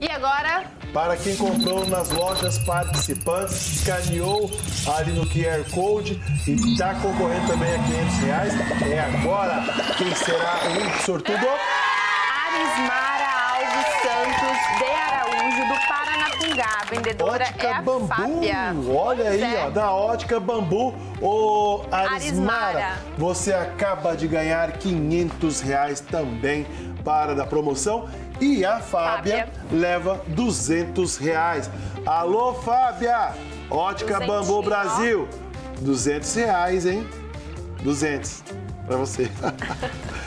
E agora? Para quem comprou nas lojas participantes, escaneou ali no QR Code e está concorrendo também a R$500, é agora. Quem será o sortudo? Arismara Alves Santos de Araújo, do Paranapungá. A vendedora Ótica é a Bambu. Fábia. Olha aí, ó, da Ótica Bambu. Ô, Arismara, Arismara, você acaba de ganhar R$500 também para da promoção. E a Fábia leva R$200. Alô, Fábia! Ótica Bambu Brasil. R$200, hein? 200 para você.